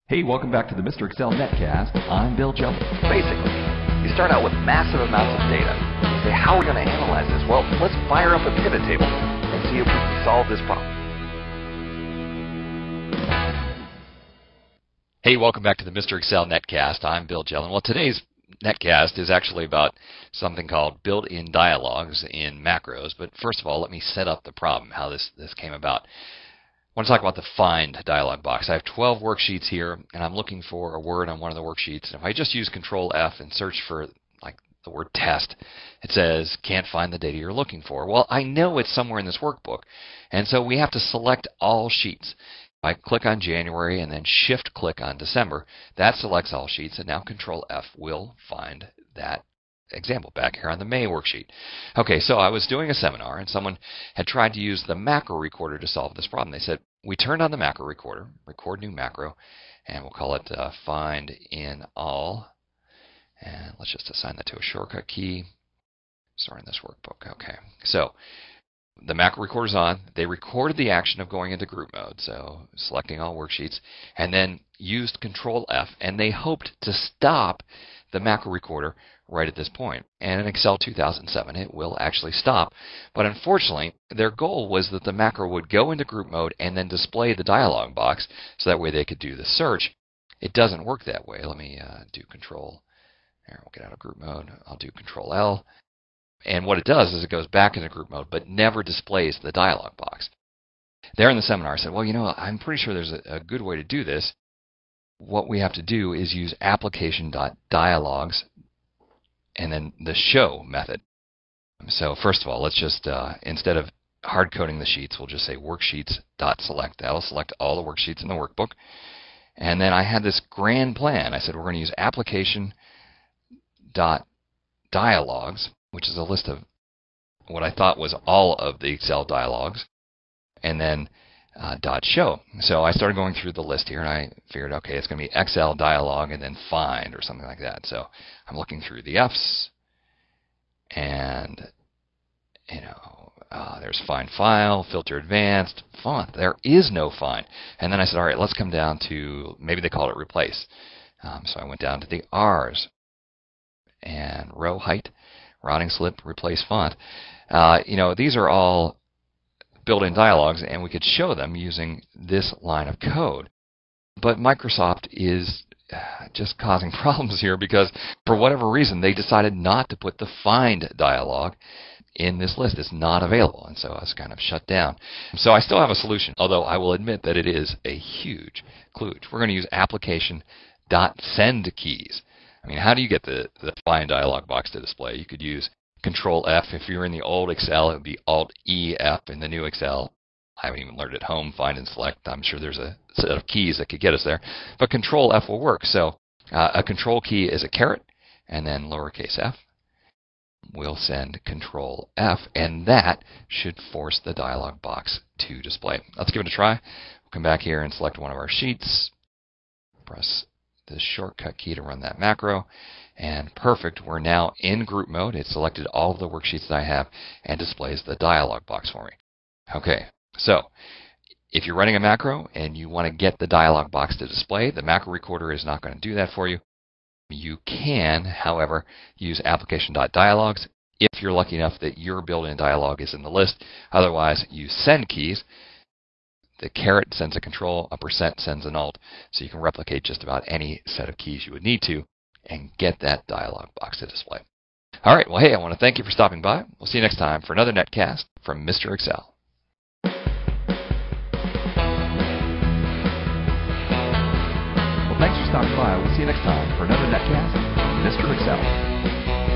Hey, welcome back to the Mr. Excel Netcast. I'm Bill Jelly. Basically, you start out with massive amounts of data. You say, how are we going to analyze this? Well, let's fire up a pivot table and see if we can solve this problem. Hey, welcome back to the Mr. Excel Netcast. I'm Bill Jelly. Well, today's netcast is actually about something called built-in dialogues in macros. But first of all, let me set up the problem, how this came about. I want to talk about the find dialog box. I have 12 worksheets here, and I'm looking for a word on one of the worksheets. And if I just use Control F and search for like the word test, it says can't find the data you're looking for. Well, I know it's somewhere in this workbook, and so we have to select all sheets. If I click on January and then Shift click on December, that selects all sheets, and now Control F will find that example back here on the May worksheet. Okay, so I was doing a seminar and someone had tried to use the macro recorder to solve this problem. They said, we turned on the macro recorder, record new macro, and we'll call it find in all. And let's just assign that to a shortcut key. Sorry, in this workbook. Okay, so the macro recorder's on. They recorded the action of going into group mode, so selecting all worksheets, and then used Control F, and they hoped to stop the macro recorder right at this point. And in Excel 2007, it will actually stop. But unfortunately, their goal was that the macro would go into group mode and then display the dialog box, so that way they could do the search. It doesn't work that way. Let me do Control. There, we'll get out of group mode. I'll do Control L. And what it does is it goes back into group mode, but never displays the dialog box. There in the seminar, I said, well, you know, I'm pretty sure there's a good way to do this. What we have to do is use application.dialogues and then the show method. So first of all, let's just, instead of hard coding the sheets, we'll just say worksheets.select. That'll select all the worksheets in the workbook. And then I had this grand plan. I said we're going to use application.dialogues, which is a list of what I thought was all of the Excel dialogues, and then .show. So I started going through the list here, and I figured, okay, it's going to be Excel dialog and then find or something like that. So I'm looking through the F's, and you know, there's find file, filter advanced, font. There is no find. And then I said, all right, let's come down to, maybe they call it replace. So I went down to the R's and row height, routing slip, replace font. You know, these are all built-in dialogues, and we could show them using this line of code. But Microsoft is just causing problems here because for whatever reason they decided not to put the find dialog in this list. It's not available, and so it's kind of shut down. So I still have a solution, although I will admit that it is a huge kludge. We're going to use application.SendKeys. I mean, how do you get the find dialog box to display? You could use Control F. If you're in the old Excel, it would be Alt E F. In the new Excel, I haven't even learned at home, find and select. I'm sure there's a set of keys that could get us there. But Control F will work. So a control key is a caret and then lowercase f. We'll send Control F, and that should force the dialog box to display. Let's give it a try. We'll come back here and select one of our sheets. Press the shortcut key to run that macro. And perfect, we're now in group mode. It selected all of the worksheets that I have and displays the dialog box for me. Okay, so if you're running a macro and you want to get the dialog box to display, the macro recorder is not going to do that for you. You can, however, use application.dialogues if you're lucky enough that your built-in dialog is in the list. Otherwise, use send keys. The caret sends a control, a percent sends an alt, so you can replicate just about any set of keys you would need to and get that dialog box to display. All right, well, hey, I want to thank you for stopping by. We'll see you next time for another netcast from Mr. Excel. Well, thanks for stopping by. We'll see you next time for another netcast from Mr. Excel.